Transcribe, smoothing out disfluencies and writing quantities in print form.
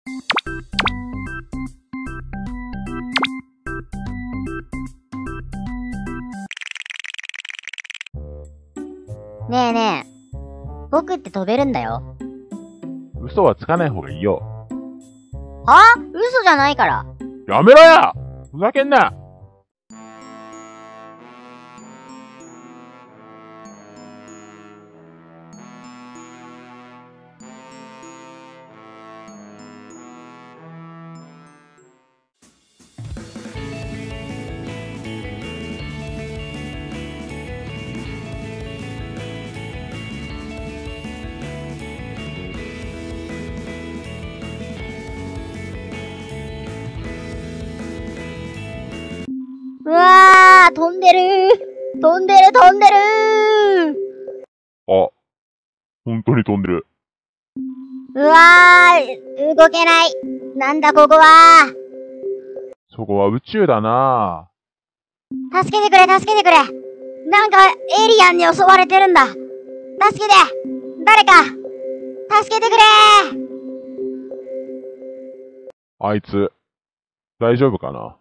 ねえねえ、僕って飛べるんだよ。 嘘はつかない方がいいよ。 は？嘘じゃないから。 やめろよ！ふざけんな！ うわー、飛んでるー。飛んでる飛んでるー。 あ、本当に飛んでる。 うわー、動けない。なんだここは。 そこは宇宙だな助けてくれ助けてくれ。なんかエイリアンに襲われてるんだ。助けて。誰か助けてくれー。 あいつ、大丈夫かな？